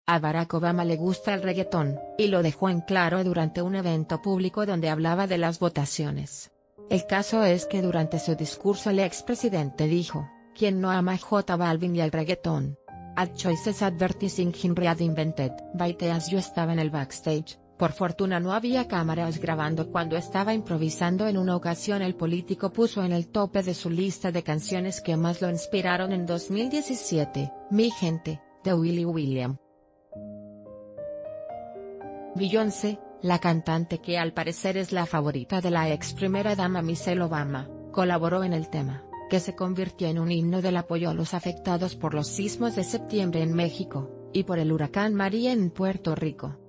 A Barack Obama le gusta el reggaetón, y lo dejó en claro durante un evento público donde hablaba de las votaciones. El caso es que durante su discurso el expresidente dijo: "¿Quién no ama a J Balvin y el reggaetón? Ad choices advertising in read invented by Teas". Yo estaba en el backstage, por fortuna no había cámaras grabando cuando estaba improvisando. En una ocasión el político puso en el tope de su lista de canciones que más lo inspiraron en 2017, "Mi gente", de Willy William. Beyoncé, la cantante que al parecer es la favorita de la ex primera dama Michelle Obama, colaboró en el tema, que se convirtió en un himno del apoyo a los afectados por los sismos de septiembre en México, y por el huracán María en Puerto Rico.